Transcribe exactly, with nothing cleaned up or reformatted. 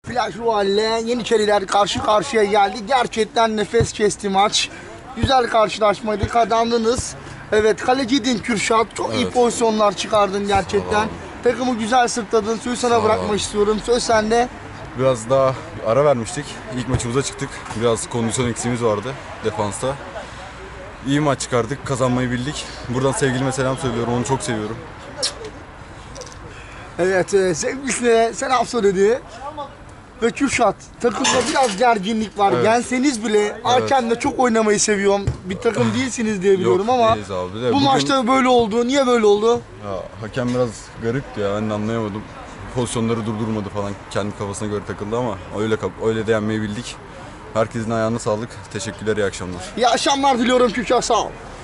Plaj Royale'le Yeniçeriler karşı karşıya geldi. Gerçekten nefes kesti maç. Güzel karşılaşmaydı, kazandınız. Evet, kaleciydin Kürşat. Çok iyi Evet. pozisyonlar çıkardın gerçekten. Takımı güzel sırtladın. Sözü sana bırakmak istiyorum. Söz sende. Biraz daha ara vermiştik. İlk maçımıza çıktık. Biraz kondisyon eksiğimiz vardı defansta. İyi maç çıkardık, kazanmayı bildik. Buradan sevgilime selam söylüyorum, onu çok seviyorum. Evet, e, sevgilisine selam söyledi. Ve Kürşat, takımda biraz gerginlik var. Evet. Yenseniz bile Arken'le çok oynamayı seviyorum. Bir takım değilsiniz diye biliyorum Yok, ama değiliz abi de bu bugün- maçta böyle oldu. Niye böyle oldu? Ya, hakem biraz garipti ya, ben de anlayamadım. Pozisyonları durdurmadı falan, kendi kafasına göre takıldı ama öyle öyle de yenmeyi bildik. Herkesin ayağına sağlık. Teşekkürler, iyi akşamlar. İyi akşamlar diliyorum Kürşat, sağ ol.